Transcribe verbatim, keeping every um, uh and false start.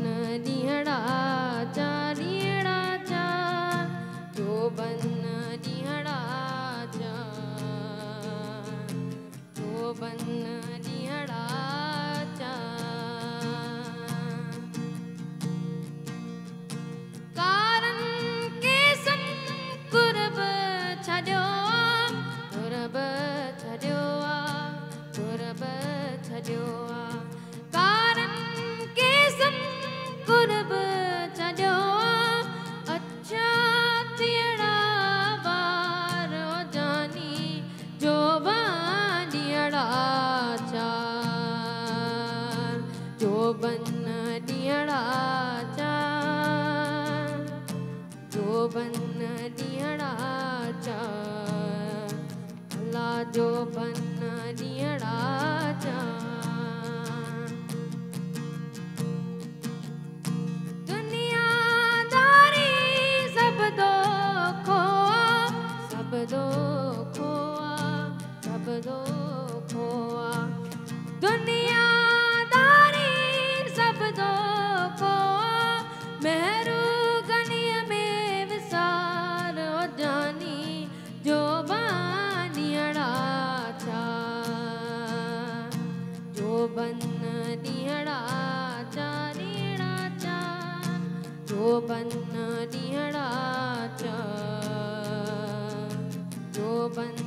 ॾींहड़ा चा ॾींहड़ा चा जोबन ॾींहड़ा चा जोबन ॾींहड़ा चा कारन केसन कुरब छॾियो कुरब छॾियो कुरब छॾियो कारन केसन कुरब छॾियो अच्छा थियणा वार जानी जोबन ॾींहड़ा चा जोबन ॾींहड़ा चा जोबन ॾींहड़ा चा अल्लाह जोबन ॾींहड़ा चा दुनियादारी सब दो खोआ सब दो खोआ सब दो खोआ दुनियादारी सब दो खोआ मेहरू गनीअ में विसार जानी जोबन ॾींहड़ा चा जोबन ॾींहड़ा चा ॾींहड़ा चा जोबन ॾींहड़ा चा जोबन